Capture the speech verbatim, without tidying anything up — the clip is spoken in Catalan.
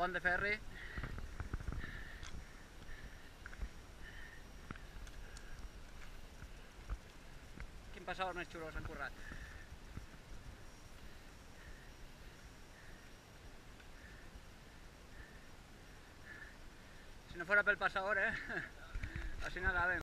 pont de ferri. Quin passador més xulo s'han currat. Si no fuera pel passador, eh? Así nadàvem.